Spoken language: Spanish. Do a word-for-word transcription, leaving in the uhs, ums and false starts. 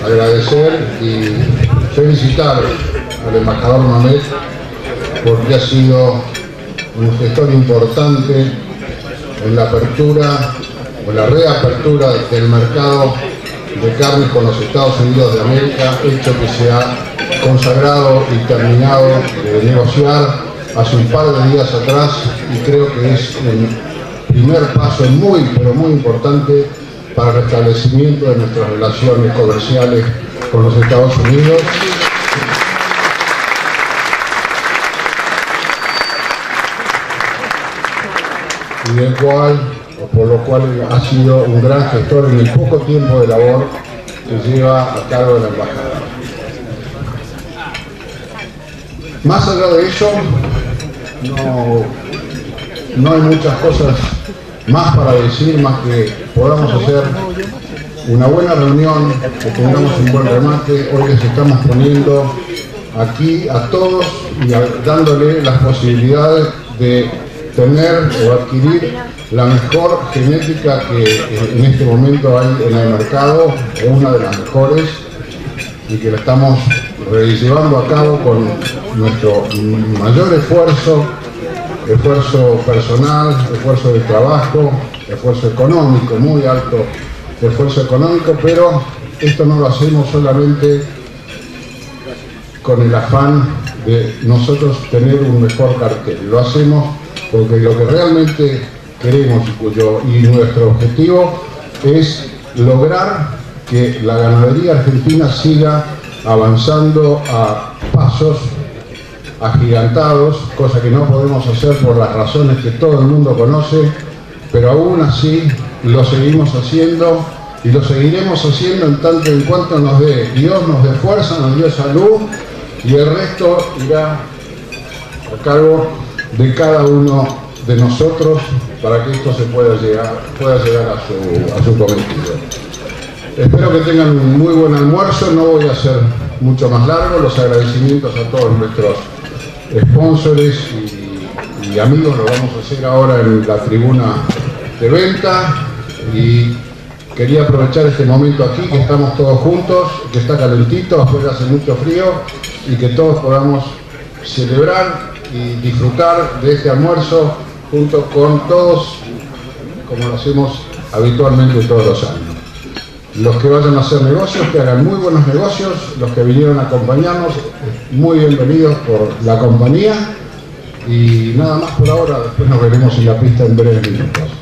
agradecer y felicitar al embajador Mamet porque ha sido un gestor importante en la apertura o la reapertura del mercado de carnes con los Estados Unidos de América, hecho que se ha consagrado y terminado de negociar hace un par de días atrás, y creo que es un primer paso muy, pero muy importante para el restablecimiento de nuestras relaciones comerciales con los Estados Unidos. Y del cual, o por lo cual ha sido un gran gestor en el poco tiempo de labor que lleva a cargo de la embajada. Más allá de eso, no, no hay muchas cosas más para decir, más que podamos hacer una buena reunión, que tengamos un buen remate. Hoy les estamos poniendo aquí a todos y a, dándole las posibilidades de tener o adquirir la mejor genética que en este momento hay en el mercado, una de las mejores, y que la estamos llevando a cabo con nuestro mayor esfuerzo, esfuerzo personal, esfuerzo de trabajo, esfuerzo económico, muy alto esfuerzo económico, pero esto no lo hacemos solamente con el afán de nosotros tener un mejor cartel, lo hacemos porque lo que realmente queremos y, cuyo, y nuestro objetivo es lograr que la ganadería argentina siga avanzando a pasos agigantados, cosa que no podemos hacer por las razones que todo el mundo conoce, pero aún así lo seguimos haciendo y lo seguiremos haciendo en tanto en cuanto nos dé Dios, nos dé fuerza, nos dé salud, y el resto irá a cargo de cada uno de nosotros para que esto se pueda llegar, pueda llegar a su, a su cometido. Espero que tengan un muy buen almuerzo, no voy a hacer mucho más largo. Los agradecimientos a todos nuestros sponsors y, y amigos los vamos a hacer ahora en la tribuna de venta, y quería aprovechar este momento aquí, que estamos todos juntos, que está calentito, afuera hace mucho frío, y que todos podamos celebrar y disfrutar de este almuerzo junto con todos, como lo hacemos habitualmente todos los años. Los que vayan a hacer negocios, que hagan muy buenos negocios. Los que vinieron a acompañarnos, muy bienvenidos por la compañía. Y nada más por ahora, después nos veremos en la pista en breves minutos.